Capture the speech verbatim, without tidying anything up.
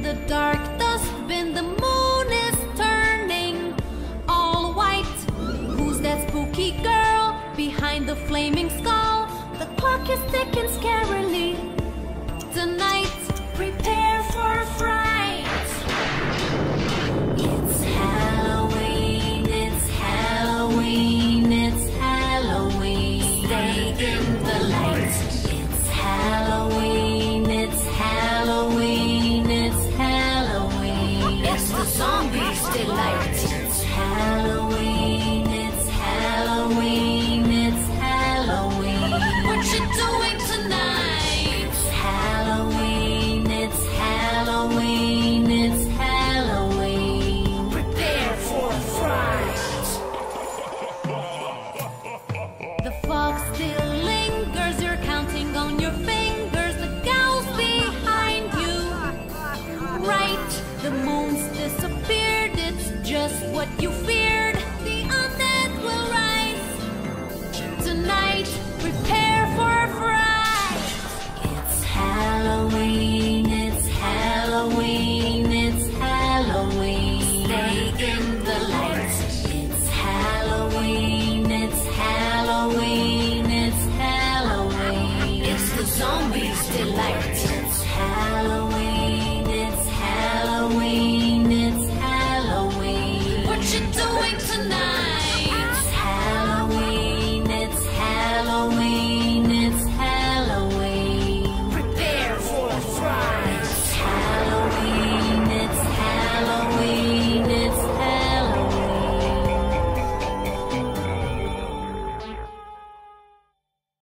the dark dustbin, the moon is turning all white. Who's that spooky girl behind the flaming skull? The clock is ticking scarily. Tonight, prepare for a fright. It's Halloween, it's Halloween, it's Halloween. Stay in the light. It's Halloween, it's Halloween, it's Halloween. It's the zombies' delight. It's Halloween, it's Halloween, it's Halloween. What you doing tonight? It's Halloween, it's Halloween, it's Halloween. Prepare for a fright. The fog still lingers, you're counting on your fingers. The gal's behind you. Right, the moon's disappeared, it's just what you feared.